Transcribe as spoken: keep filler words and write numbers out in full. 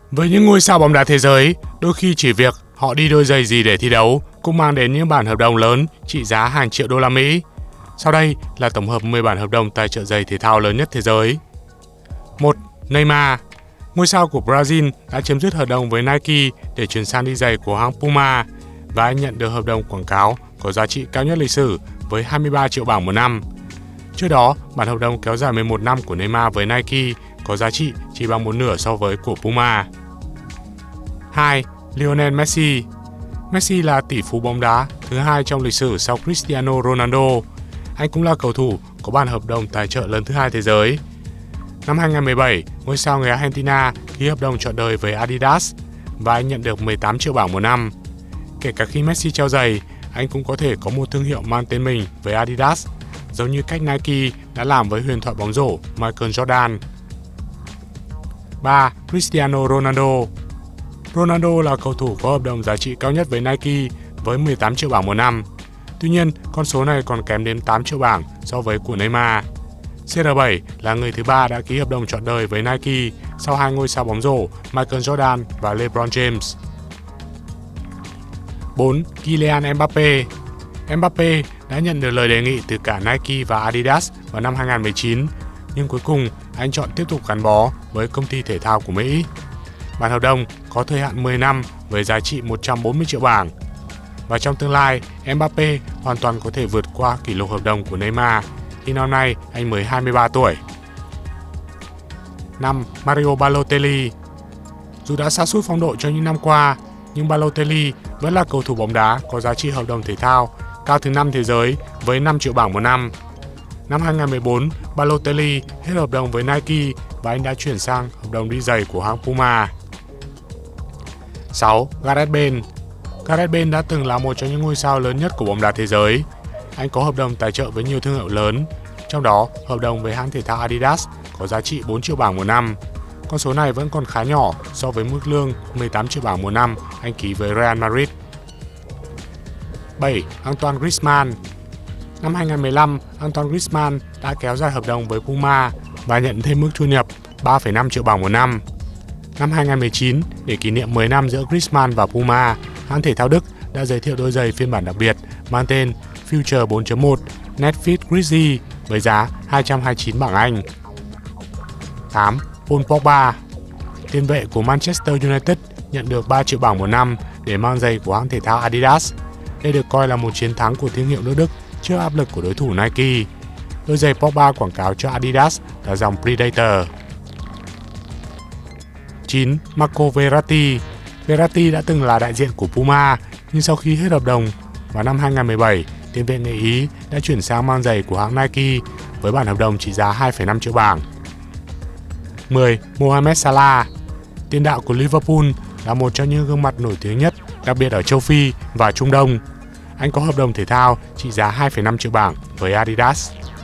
Với những ngôi sao bóng đá thế giới, đôi khi chỉ việc họ đi đôi giày gì để thi đấu cũng mang đến những bản hợp đồng lớn trị giá hàng triệu đô la Mỹ. Sau đây là tổng hợp mười bản hợp đồng tài trợ giày thể thao lớn nhất thế giới. một. Neymar. Ngôi sao của Brazil đã chấm dứt hợp đồng với Nike để chuyển sang đi giày của hãng Puma và anh nhận được hợp đồng quảng cáo có giá trị cao nhất lịch sử với hai mươi ba triệu bảng một năm. Trước đó, bản hợp đồng kéo dài mười một năm của Neymar với Nike có giá trị chỉ bằng một nửa so với của Puma. hai. Lionel Messi. Messi là tỷ phú bóng đá thứ hai trong lịch sử sau Cristiano Ronaldo. Anh cũng là cầu thủ có bản hợp đồng tài trợ lớn thứ hai thế giới. Năm hai không một bảy, ngôi sao người Argentina ký hợp đồng trọn đời với Adidas và anh nhận được mười tám triệu bảng một năm. Kể cả khi Messi treo giày, anh cũng có thể có một thương hiệu mang tên mình với Adidas, giống như cách Nike đã làm với huyền thoại bóng rổ Michael Jordan. ba. Cristiano Ronaldo. Ronaldo là cầu thủ có hợp đồng giá trị cao nhất với Nike với mười tám triệu bảng một năm. Tuy nhiên, con số này còn kém đến tám triệu bảng so với của Neymar. xê rờ bảy là người thứ ba đã ký hợp đồng trọn đời với Nike sau hai ngôi sao bóng rổ Michael Jordan và LeBron James. bốn. Kylian Mbappé. Mbappé đã nhận được lời đề nghị từ cả Nike và Adidas vào năm hai không một chín, nhưng cuối cùng anh chọn tiếp tục gắn bó với công ty thể thao của Mỹ. Bản hợp đồng có thời hạn mười năm với giá trị một trăm bốn mươi triệu bảng. Và trong tương lai, Mbappé hoàn toàn có thể vượt qua kỷ lục hợp đồng của Neymar khi năm nay anh mới hai mươi ba tuổi. năm. Mario Balotelli. Dù đã sa sút phong độ trong những năm qua, nhưng Balotelli vẫn là cầu thủ bóng đá có giá trị hợp đồng thể thao cao thứ năm thế giới với năm triệu bảng một năm. Năm hai không một bốn, Balotelli hết hợp đồng với Nike và anh đã chuyển sang hợp đồng đi giày của hãng Puma. sáu. Gareth Bale. Gareth Bale đã từng là một trong những ngôi sao lớn nhất của bóng đá thế giới. Anh có hợp đồng tài trợ với nhiều thương hiệu lớn, trong đó hợp đồng với hãng thể thao Adidas có giá trị bốn triệu bảng một năm. Con số này vẫn còn khá nhỏ so với mức lương mười tám triệu bảng một năm anh ký với Real Madrid. bảy. Antoine Griezmann. Năm hai không một lăm, Antoine Griezmann đã kéo dài hợp đồng với Puma và nhận thêm mức thu nhập ba phẩy năm triệu bảng một năm. Năm hai không một chín, để kỷ niệm mười năm giữa Griezmann và Puma, hãng thể thao Đức đã giới thiệu đôi giày phiên bản đặc biệt mang tên Future bốn chấm một Netfit Grizzly với giá hai trăm hai mươi chín bảng Anh. tám. Paul Pogba. Tiền vệ của Manchester United nhận được ba triệu bảng một năm để mang giày của hãng thể thao Adidas. Đây được coi là một chiến thắng của thương hiệu nước Đức trước áp lực của đối thủ Nike. Đôi giày Pogba quảng cáo cho Adidas là dòng Predator. chín. Marco Verratti. Verratti đã từng là đại diện của Puma, nhưng sau khi hết hợp đồng vào năm hai không một bảy, tiền vệ người Ý đã chuyển sang mang giày của hãng Nike với bản hợp đồng trị giá hai phẩy năm triệu bảng. mười. Mohamed Salah. Tiền đạo của Liverpool là một trong những gương mặt nổi tiếng nhất, đặc biệt ở châu Phi và Trung Đông. Anh có hợp đồng thể thao trị giá hai phẩy năm triệu bảng với Adidas.